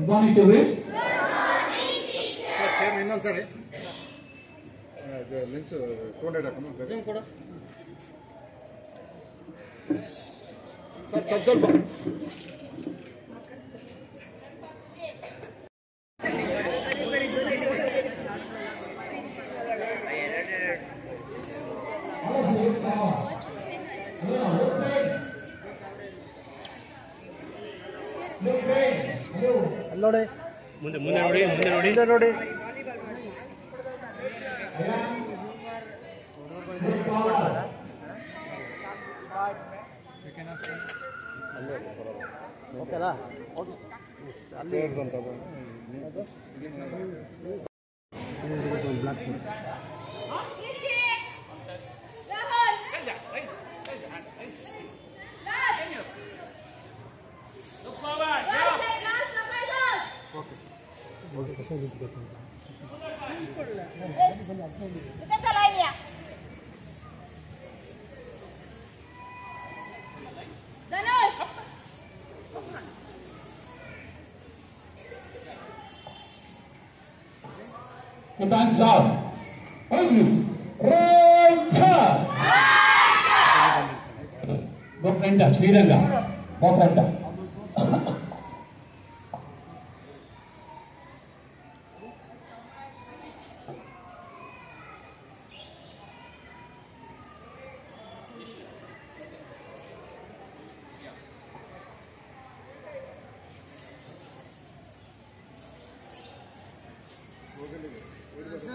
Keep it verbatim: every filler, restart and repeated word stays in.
Good morning, children. Same ಇನ್ನೊಂದು ಸರಿ ಇದು ಲೆನ್ಸ್ ತೊಗೊಂಡಿಡ ಕಮ್ಮ ಗಜನ್ ಕೊಡ ಸರ್ ಸ್ವಲ್ಪ ಸ್ವಲ್ಪ ನೋಡಿ ಮುಂದೆ ಮುಂದೆ ನೋಡಿ ಮುಂದೆ ನೋಡಿ ಮುಂದೆ ನೋಡಿ ಓಕೆನಾ ಓಕೆ ಅಲ್ಲಿ ಅಂತ block Kita lainnya. Danus. Ketan Sal. Oke. Raja. Bopenda, Sri Lanka. Bopenda. ಹೋಗಲಿ